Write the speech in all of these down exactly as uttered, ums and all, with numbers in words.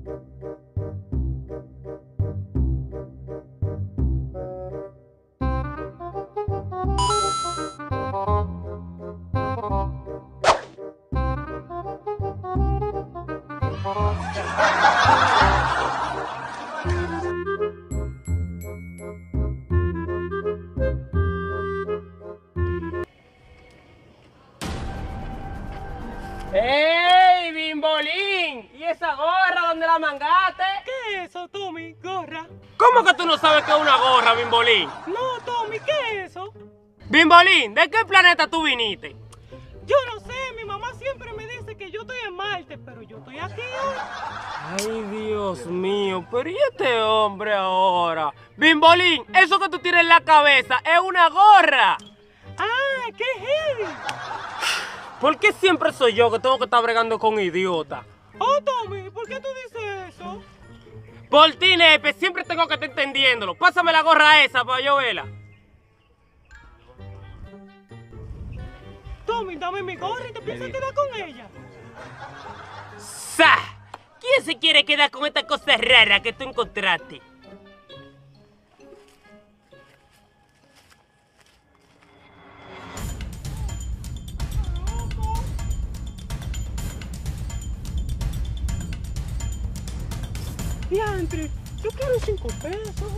¡Ey, Bimbolín! ¿Y esa gorra dónde la mangaste? ¿Qué es eso, Tommy? ¿Gorra? ¿Cómo que tú no sabes qué es una gorra, Bimbolín? No, Tommy, ¿qué es eso? Bimbolín, ¿de qué planeta tú viniste? Yo no sé, mi mamá siempre me dice que yo estoy en Marte, pero yo estoy aquí hoy. Ay, Dios mío, pero ¿y este hombre ahora? Bimbolín, eso que tú tienes en la cabeza es una gorra. ¡Ah, qué heavy! ¿Por qué siempre soy yo que tengo que estar bregando con idiotas? Oh, Tommy, ¿por qué tú dices eso? Por ti, Nepe, siempre tengo que estar entendiéndolo. Pásame la gorra esa para yo verla. Tommy, dame mi gorra y te piensas quedar con ella. ¡Sa! ¿Quién se quiere quedar con esta cosa rara que tú encontraste? Diantre, yo quiero cinco pesos.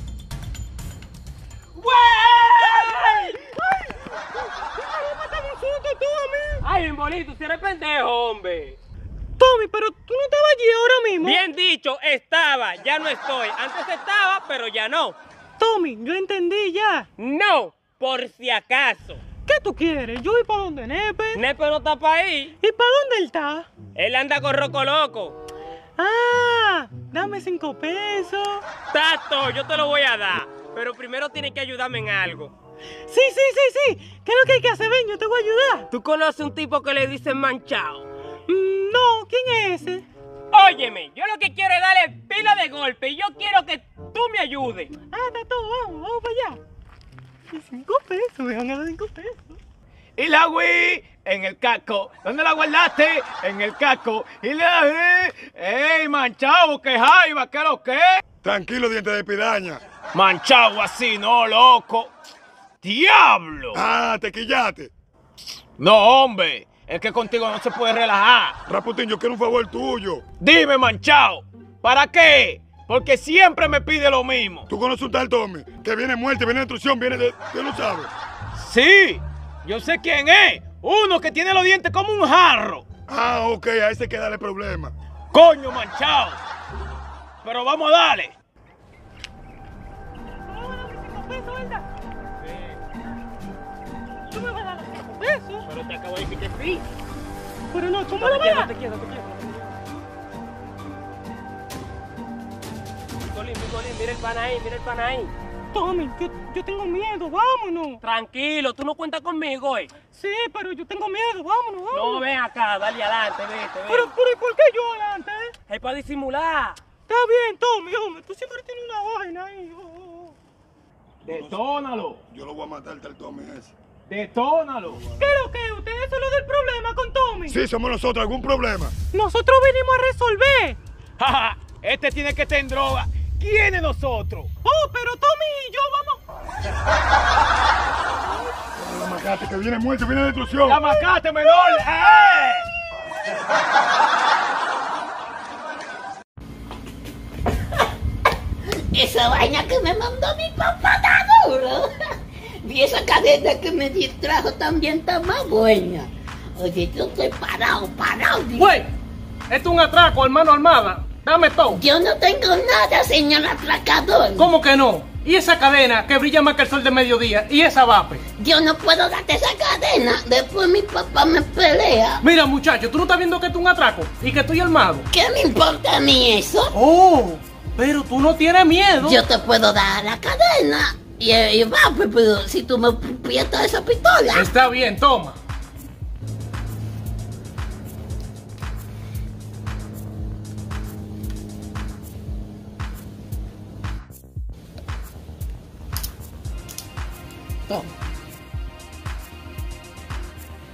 ¡Güey! ¡Ay! ¡Me matan un susto, Tommy! ¡Ay, Bimbolín, tú sí eres pendejo, hombre! Tommy, pero tú no estabas allí ahora mismo. Bien dicho, estaba, ya no estoy. Antes estaba, pero ya no. Tommy, yo entendí ya. No, por si acaso. ¿Qué tú quieres? Yo voy para donde Nepe. Nepe no está para ahí. ¿Y para dónde él está? Él anda con Roco Loco. Ah, dame cinco pesos. Tato, yo te lo voy a dar. Pero primero tienes que ayudarme en algo. Sí, sí, sí, sí. ¿Qué es lo que hay que hacer? Ven, yo te voy a ayudar. ¿Tú conoces un tipo que le dicen manchado? Mm, no, ¿quién es ese? Óyeme, yo lo que quiero es darle pila de golpe y yo quiero que tú me ayudes. Ah, está todo, vamos, vamos para allá. Y cinco pesos, me van a dar cinco pesos. Y la Wii en el casco. ¿Dónde la guardaste? En el casco. Y la Wii. ¡Ey, manchado! ¿Qué jaiba? ¿Qué lo que? Tranquilo, diente de piraña. Manchado así, no, loco. ¡Diablo! Ah, te quillaste. No, hombre. Es que contigo no se puede relajar. Raputín, yo quiero un favor tuyo. Dime, manchado. ¿Para qué? Porque siempre me pide lo mismo. ¿Tú conoces un tal Tommy? Que viene muerte, viene destrucción, viene de... ¿Qué no sabes? Sí, yo sé quién es. Uno que tiene los dientes como un jarro. Ah, ok, a ese hay que darle problema. Coño, manchado. Pero vamos a darle. Tú me vas a dar los cinco pesos, ¿verdad? Tú me vas a dar los cinco pesos. Pero te acabo de decir que sí. Pero no, ¿cómo lo vas a dar? Te quiero, te quiero. Bimbolín, Bimbolín, mira el pan ahí, mira el pan ahí. Tommy, yo, yo tengo miedo, vámonos. Tranquilo, tú no cuentas conmigo, eh. Sí, pero yo tengo miedo, vámonos, vámonos. No, ven acá, dale adelante, vete, vete. Pero, pero, ¿y por qué yo adelante? Es para disimular. Está bien, Tommy, hombre, tú siempre tienes una vaina ahí. Oh, oh. Detónalo. Yo lo voy a matar al tal Tommy ese. Detónalo. ¿Qué es lo que? ¿Ustedes son los del problema con Tommy? Sí, somos nosotros, ¿algún problema? Nosotros venimos a resolver. Jaja, este tiene que estar en droga. ¿Quién es nosotros? Oh, pero Tommy y yo vamos. La macate, que viene muerte, viene destrucción. ¡La macate, menor! ¡Eh! Esa vaina que me mandó mi papá está duro. Y esa cadena que me distrajo también está más buena. Oye, yo estoy parado, parado. Güey, esto es un atraco, hermano Armada. Dame todo. Yo no tengo nada, señor atracador. ¿Cómo que no? ¿Y esa cadena que brilla más que el sol de mediodía? ¿Y esa vape? Yo no puedo darte esa cadena. Después mi papá me pelea. Mira, muchacho, ¿tú no estás viendo que esto es un atraco? Y que estoy armado. ¿Qué me importa a mí eso? Oh, pero tú no tienes miedo. Yo te puedo dar la cadena. Y, y va, pues, pero si tú me aprietas esa pistola. Está bien, toma. Toma.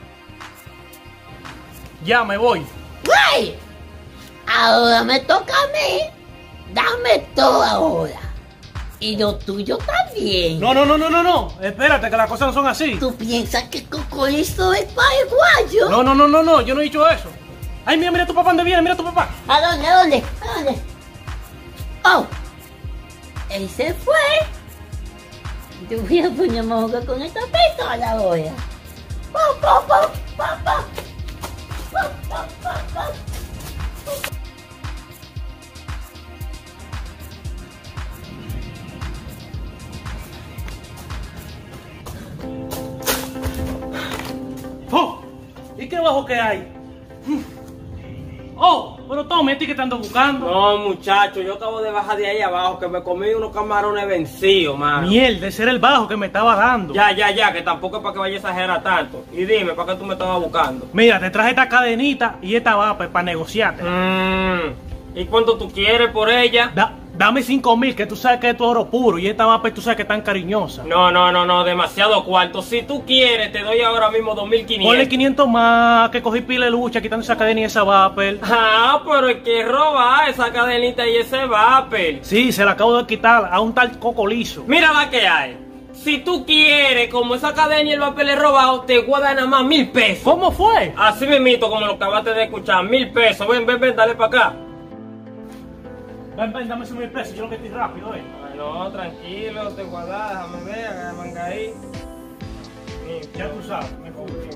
Ya me voy. ¡Güey! Ahora me toca a Dame todo ahora. Y lo tuyo también. No, no, no, no, no, no. Espérate, que las cosas no son así. ¿Tú piensas que Cocolizo es paraguayo? No, no, no, no, no, yo no he dicho eso. Ay, mira, mira tu papá, ¿dónde viene? Mira tu papá. ¿A dónde, a dónde, a dónde? Oh, él se fue. Yo voy a ponerme a jugar con esta pistola ahora. ¡Pum, pum, pum, pum, pum! ¡Pum, pum, pum, pum! Oh, ¿y qué bajo que hay? Oh, pero Tommy, ¿a ti que te ando buscando? No, muchacho, yo acabo de bajar de ahí abajo, que me comí unos camarones vencidos, mano. Mierda, ese era el bajo que me estaba dando. Ya, ya, ya, que tampoco es para que vaya a exagerar tanto. Y dime, ¿para qué tú me estabas buscando? Mira, te traje esta cadenita y esta vapa para negociarte. Mmm, ¿y cuánto tú quieres por ella? Da, dame cinco mil, que tú sabes que esto es oro puro y esta vapa tú sabes que es tan cariñosa. No, no, no, no, demasiado cuarto. Si tú quieres, te doy ahora mismo dos mil quinientos. Ponle quinientos más, que cogí pila de lucha quitando esa cadena y esa vapel. Ah, pero es que robar esa cadenita y ese vapel. Sí, se la acabo de quitar a un tal Cocolizo. Mira la que hay. Si tú quieres, como esa cadena y el papel es robado, te voy a dar nada más mil pesos. ¿Cómo fue? Así mismito, como lo acabaste de escuchar, mil pesos. Ven, ven, ven, dale para acá. Ven, ven, dame esos mil pesos, yo lo que estoy rápido, eh. Ay, no, tranquilo, te guardas, déjame ver, agarran ahí. Ya tú sabes, me fui.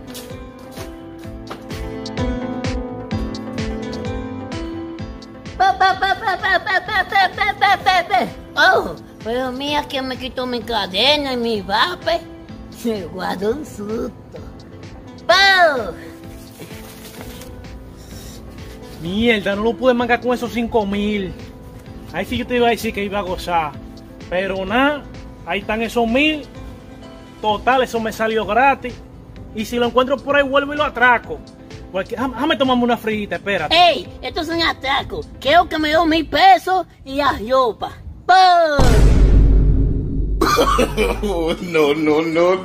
Pa, pa, pa, pa, pa, pa, pa, pa, pa, pa, pa, pa. Oh, pero mira que me quitó mi cadena y mi vape. Me guardó un susto. ¡Pau! Mierda, no lo pude mangar con esos cinco mil. Ahí sí yo te iba a decir que iba a gozar. Pero nada, ahí están esos mil. Total, eso me salió gratis. Y si lo encuentro por ahí, vuelvo y lo atraco. Porque, déjame tomarme una frita, espérate. ¡Ey! Esto es un atraco. Quiero que me dé mil pesos y a ropa. ¡Pau! No, no, no.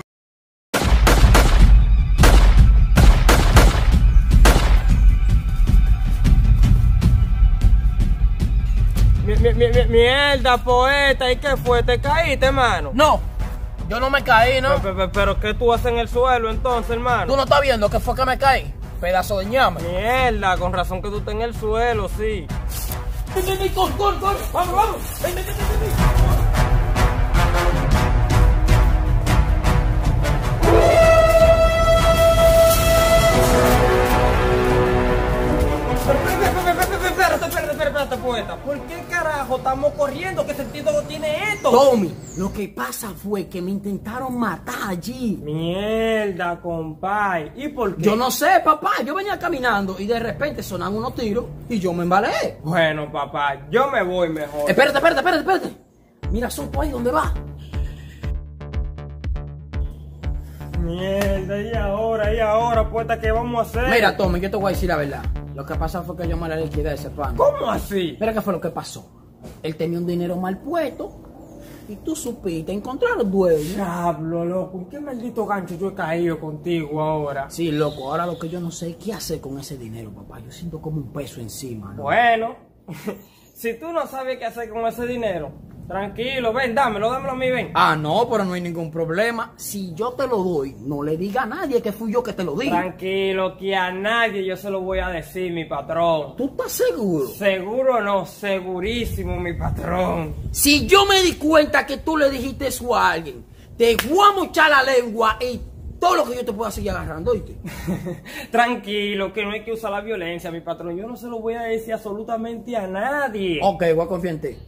Mi, mi, mi, mi- mierda, poeta, ¿y qué fue? ¿Te caíste, hermano? No, yo no me caí, ¿no? Pero, pero, pero, ¿qué tú haces en el suelo entonces, hermano? Tú no estás viendo que fue que me caí. Pedazo de ñame. Mierda, con razón que tú estás en el suelo, sí. Ven, ven, ven, corre, corre, corre. Vamos, vamos. Ven, ven, ven, ven, ven. Espérate, espérate, espérate, espérate, poeta. ¿Por qué carajo estamos corriendo? ¿Qué sentido tiene esto? Tommy, lo que pasa fue que me intentaron matar allí. Mierda, compay. ¿Y por qué? Yo no sé, papá. Yo venía caminando y de repente sonaban unos tiros y yo me embalé. Bueno, papá, yo me voy mejor. Espérate, espérate, espérate, espérate. Mira, Sopo ahí, ¿dónde va? Mierda, ¿y ahora? ¿Y ahora, poeta, qué vamos a hacer? Mira, Tommy, yo te voy a decir la verdad. Lo que pasa fue que yo me la liquidé a ese pan. ¿Cómo así? Mira qué fue lo que pasó. Él tenía un dinero mal puesto y tú supiste encontrar los dueños. Diablo, loco, ¿en qué maldito gancho yo he caído contigo ahora? Sí, loco, ahora lo que yo no sé es qué hacer con ese dinero, papá. Yo siento como un peso encima, ¿no? Bueno, si tú no sabes qué hacer con ese dinero, tranquilo, ven, dámelo, dámelo a mí, ven. Ah, no, pero no hay ningún problema. Si yo te lo doy, no le diga a nadie que fui yo que te lo di. Tranquilo, que a nadie yo se lo voy a decir, mi patrón. ¿Tú estás seguro? Seguro no, segurísimo, mi patrón. Si yo me di cuenta que tú le dijiste eso a alguien, te voy a mochar la lengua y todo lo que yo te pueda seguir agarrando, ¿oíste? Tranquilo, que no hay que usar la violencia, mi patrón. Yo no se lo voy a decir absolutamente a nadie. Ok, voy a confiar en ti.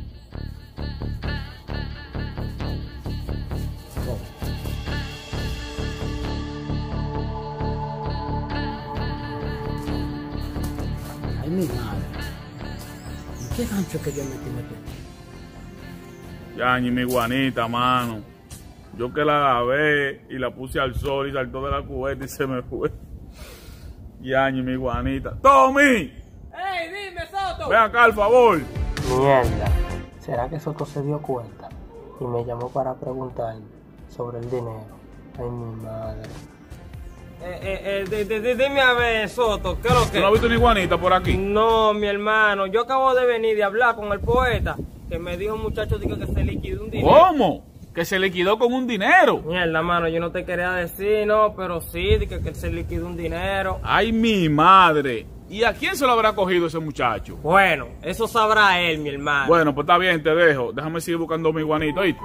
Ay, mi madre. ¿En qué gancho es que yo metí metí? Yañi, mi guanita, mano. Yo que la lavé y la puse al sol y saltó de la cubeta y se me fue. Yañi, mi guanita. ¡Tommy! ¡Ey, dime, Soto! Ve acá, al favor. Mierda, ¿será que Soto se dio cuenta y me llamó para preguntarme sobre el dinero? Ay, mi madre. Eh, eh, eh, di- di- di- dime a ver, Soto, ¿qué es lo que? ¿Tú no has visto una iguanita por aquí? No, mi hermano, yo acabo de venir de hablar con el poeta, que me dijo un muchacho dijo, que se liquidó un dinero. ¿Cómo? Que se liquidó con un dinero. Mierda, mano, yo no te quería decir, no, pero sí, de que, que se liquidó un dinero. Ay, mi madre. ¿Y a quién se lo habrá cogido ese muchacho? Bueno, eso sabrá él, mi hermano. Bueno, pues está bien, te dejo. Déjame seguir buscando mi iguanito, ¿oíste?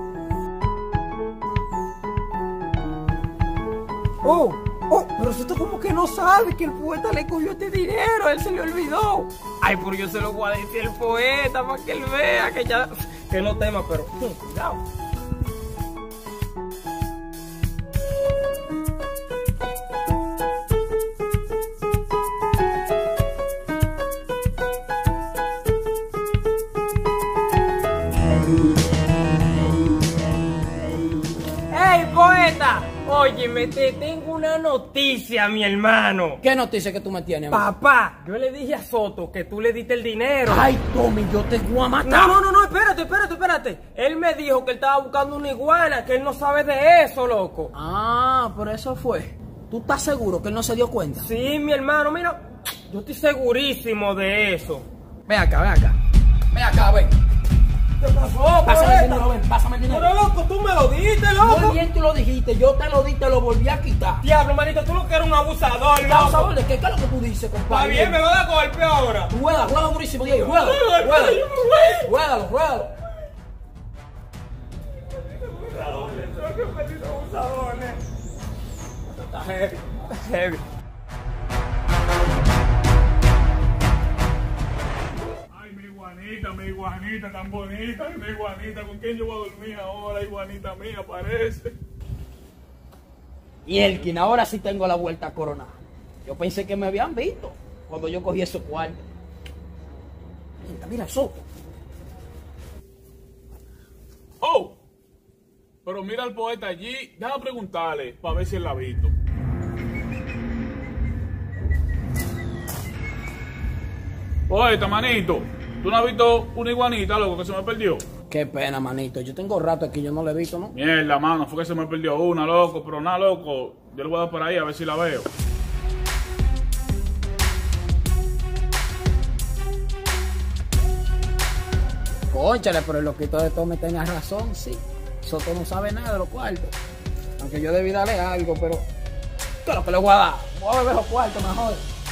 Oh, oh, pero esto como que no sabe que el poeta le cogió este dinero, él se le olvidó. Ay, pero yo se lo voy a decir al poeta para que él vea que ya... Que no tema, pero... Cuidado. ¡Ey, poeta! Óyeme, te tengo una noticia, mi hermano. ¿Qué noticia que tú me tienes, amigo? Papá, yo le dije a Soto que tú le diste el dinero. Ay, Tommy, yo te voy a matar. No, no, no, no, espérate, espérate, espérate. Él me dijo que él estaba buscando una iguana, que él no sabe de eso, loco. Ah, por eso fue. ¿Tú estás seguro que él no se dio cuenta? Sí, mi hermano, mira, yo estoy segurísimo de eso. Ven acá, ven acá. Ven acá, ven. ¿Qué pasó, Pásame el poeta? dinero, ven, pásame el dinero. Pero loco, tú me lo diste, loco. Muy bien tú lo dijiste, yo te lo di, te lo volví a quitar. Diablo, manito, tú lo que eres un abusador, loco. ¿Abusador de qué? ¿Qué es lo que tú dices, Está compadre? bien, me va a dar golpe ahora. Rueda, rueda durísimo, Diego, rueda, rueda. Ruédalo, ruédalo. Está heavy, está heavy. Ay, mi iguanita, mi iguanita tan bonita, mi iguanita. ¿Con quién yo voy a dormir ahora? Iguanita mía, parece. Y Elkin, ahora sí tengo la vuelta a coronar. Yo pensé que me habían visto cuando yo cogí esos cuartos. Mira, mira el soto. Oh, pero mira al poeta allí. Déjame preguntarle para ver si él la ha visto. Poeta, manito, ¿tú no has visto una iguanita, loco, que se me perdió? Qué pena, manito. Yo tengo rato aquí, yo no la he visto, ¿no? Mierda, mano, fue que se me perdió una, loco, pero nada, loco. Yo le voy a dar por ahí a ver si la veo. Cónchale, pero el loquito de Tommy tenía razón, sí. Soto no sabe nada de los cuartos. Aunque yo debí darle algo, pero... ¿Qué es lo que le voy a dar? Voy a beber los cuartos mejor.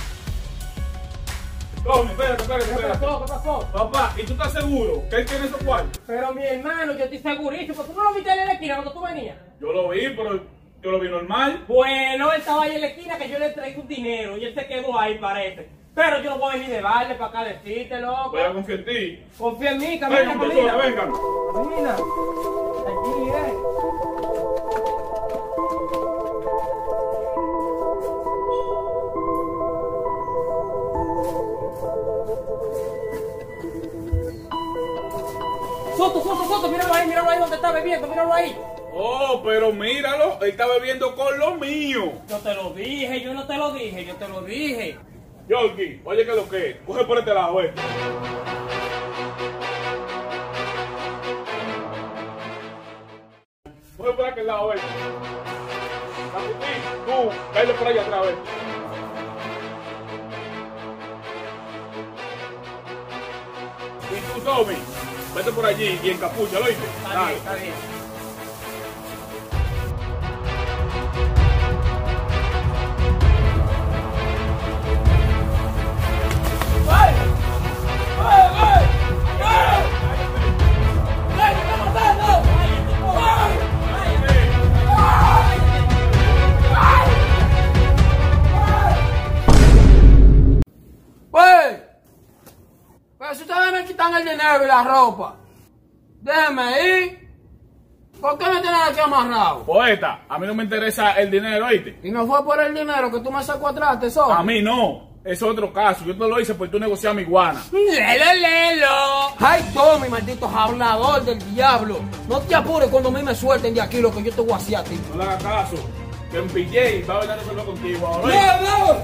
Tommy, espérate, espérate, espérate. ¿Qué pasó? ¿Qué pasó? Papá, ¿y tú estás seguro que él tiene esos cuartos? Pero mi hermano, yo estoy segurísimo. ¿Tú no lo viste en la esquina cuando tú venías? Yo lo vi, pero yo lo vi normal. Bueno, él estaba ahí en la esquina que yo le traí un dinero y él se quedó ahí, parece. Pero yo no voy a venir de baile para acá decirte, loco. Voy a confiar en ti. Confía en mí, camina, Venga, camina. persona, venga. Camina. Aquí, eh. Soto, Soto, Soto, míralo ahí, míralo ahí donde está bebiendo, míralo ahí. Oh, pero míralo, él está bebiendo con lo mío. Yo te lo dije, yo no te lo dije, yo te lo dije. Yorkie, oye, ¿qué es lo que es? Coge por este lado, eh. Coge por aquel lado, eh. Agustín, tú, cállate por allá atrás, eh. Y tú, Tommy, vete por allí y encapucha, ¿lo oíste? Está Dale. bien, está bien. ¡Wey! Pero si ustedes me quitan el dinero y la ropa, déjenme ir. ¿Por qué me tienen aquí amarrado? Poeta, a mí no me interesa el dinero, ¿oíste? Y no fue por el dinero que tú me secuestraste, tesoro. A mí no. Es otro caso. Yo te lo hice por tú negociar mi iguana. ¡Lelo, lelo! ¡Ay, Tommy, maldito hablador del diablo! No te apures cuando a mí me suelten de aquí lo que yo te voy a hacer a ti. No le hagas caso. Que en P J va a venir a resolver contigo ahora. ¡No, no!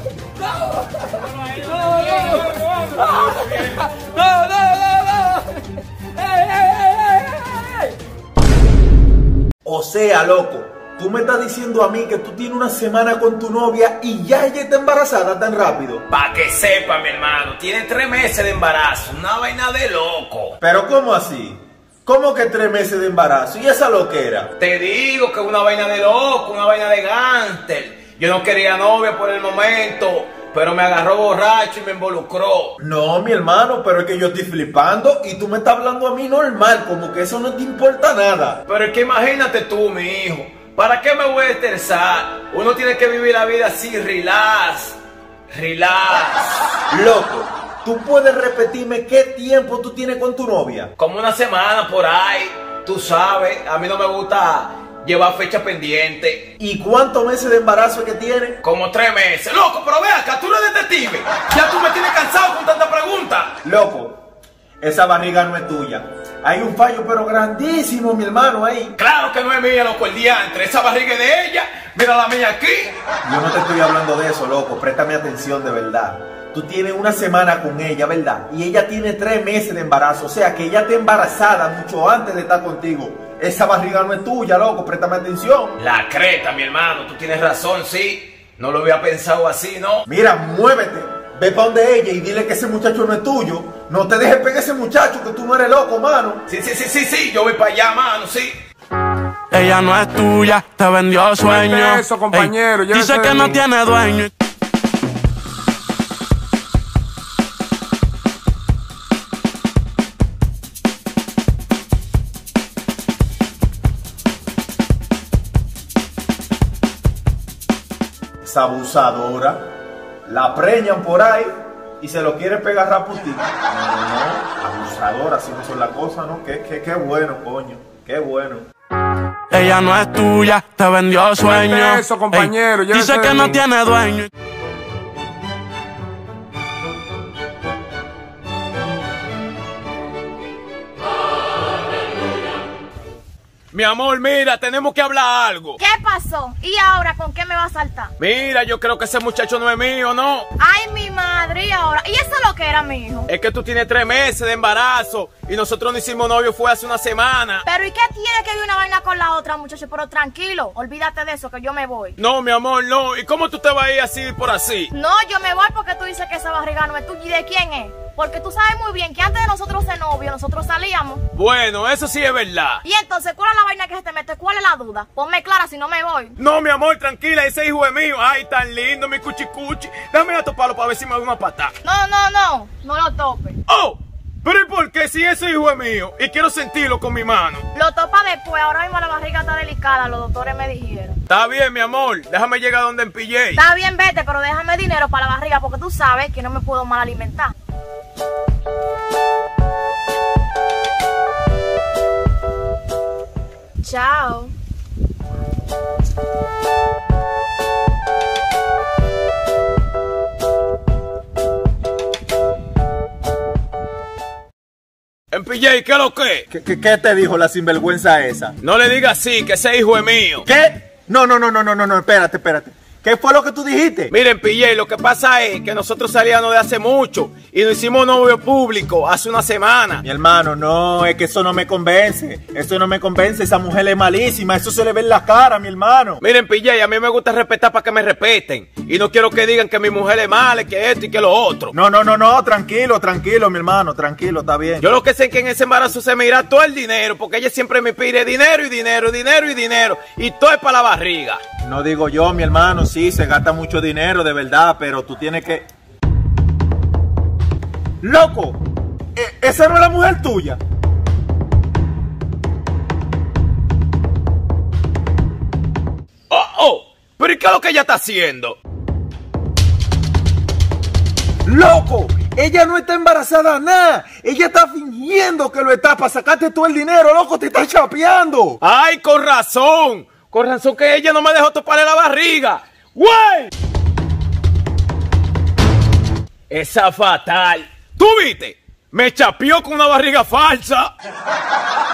¡No, no, no, no! ¡Ey, ey, ey, ey, ey! O sea, loco, tú me estás diciendo a mí que tú tienes una semana con tu novia y ya ella está embarazada tan rápido. Pa' que sepa, mi hermano, tiene tres meses de embarazo, una vaina de loco. ¿Pero cómo así? ¿Cómo que tres meses de embarazo? ¿Y esa loquera? Te digo que una vaina de loco, una vaina de gánster. Yo no quería novia por el momento, pero me agarró borracho y me involucró. No, mi hermano, pero es que yo estoy flipando y tú me estás hablando a mí normal, como que eso no te importa nada. Pero es que imagínate tú, mi hijo, ¿para qué me voy a estresar? Uno tiene que vivir la vida así, relax, relax. Loco, ¿tú puedes repetirme qué tiempo tú tienes con tu novia? Como una semana por ahí, tú sabes, a mí no me gusta llevar fecha pendiente. ¿Y cuántos meses de embarazo que tiene? Como tres meses. Loco, pero ve acá, tú eres detective. Ya tú me tienes cansado con tanta pregunta. Loco, esa barriga no es tuya. Hay un fallo pero grandísimo, mi hermano, ahí. Claro que no es mía, loco, el diantre. Esa barriga es de ella. Mira la mía aquí. Yo no te estoy hablando de eso, loco. Préstame atención de verdad. Tú tienes una semana con ella, ¿verdad? Y ella tiene tres meses de embarazo. O sea, que ella está embarazada mucho antes de estar contigo. Esa barriga no es tuya, loco. Préstame atención. La creta, mi hermano. Tú tienes razón, sí. No lo había pensado así, ¿no? Mira, muévete. Ve pa' donde ella y dile que ese muchacho no es tuyo. No te dejes pegar ese muchacho, que tú no eres loco, mano. Sí, sí, sí, sí, sí. Yo voy para allá, mano, sí. Ella no es tuya, te vendió sueños. Eso, compañero. Ey, dice que no tiene dueño. Esa abusadora. La preñan por ahí y se lo quiere pegar raputito. No, no, abusadora, así no son las cosas, ¿no? Qué, qué, qué bueno, coño. Qué bueno. Ella no es tuya, te vendió sueños. Eso, compañero. Ey, dice que no tiene dueño. Mi amor, mira, tenemos que hablar algo. ¿Qué pasó? ¿Y ahora con qué me va a saltar? Mira, yo creo que ese muchacho no es mío, ¿no? Ay, mi madre, ¿y ahora? ¿Y eso es lo que era mi hijo? Es que tú tienes tres meses de embarazo y nosotros no hicimos novio fue hace una semana. Pero ¿y qué tiene que ver una vaina con la otra, muchacho? Pero tranquilo, olvídate de eso, que yo me voy. No, mi amor, no. ¿Y cómo tú te vas a ir así por así? No, yo me voy porque tú dices que esa barriga no es tuya. ¿Y de quién es? Porque tú sabes muy bien que antes de nosotros ser novios, nosotros salíamos. Bueno, eso sí es verdad. Y entonces, ¿cuál es la vaina que se te mete? ¿Cuál es la duda? Ponme clara, si no me voy. No, mi amor, tranquila, ese hijo es mío. Ay, tan lindo, mi cuchicuchi. Dame a toparlo para ver si me da una patada. No, no, no, no lo tope. ¡Oh! ¿Pero y por qué si ese hijo es mío y quiero sentirlo con mi mano? Lo topa después, ahora mismo la barriga está delicada, los doctores me dijeron. Está bien, mi amor, déjame llegar donde empillé. Está bien, vete, pero déjame dinero para la barriga porque tú sabes que no me puedo mal alimentar. Chao. En P J, ¿qué es lo que? ¿Qué, qué, ¿Qué te dijo la sinvergüenza esa? No le digas así, que ese hijo es mío. ¿Qué? No, no, no, no, no, no, no, espérate, espérate. ¿Qué fue lo que tú dijiste? Miren, P J, lo que pasa es que nosotros salíamos de hace mucho y nos hicimos novio público hace una semana. Mi hermano, no, es que eso no me convence. Eso no me convence, esa mujer es malísima, eso se le ve en la cara, mi hermano. Miren, P J, a mí me gusta respetar para que me respeten. Y no quiero que digan que mi mujer es mala, que esto y que lo otro. No, no, no, no, tranquilo, tranquilo, mi hermano, tranquilo, está bien. Yo lo que sé es que en ese embarazo se me irá todo el dinero, porque ella siempre me pide dinero y dinero, dinero y dinero. Y todo es para la barriga. No digo yo, mi hermano, sí, se gasta mucho dinero, de verdad, pero tú tienes que... ¡Loco! ¿Esa no es la mujer tuya? ¡Oh, oh! ¿Pero y qué es lo que ella está haciendo? ¡Loco! Ella no está embarazada nada. Ella está fingiendo que lo está para sacarte todo el dinero, loco, te está chapeando. ¡Ay, con razón! Con razón que ella no me dejó toparle la barriga. ¡Güey! Esa fatal. ¿Tú viste? Me chapeó con una barriga falsa.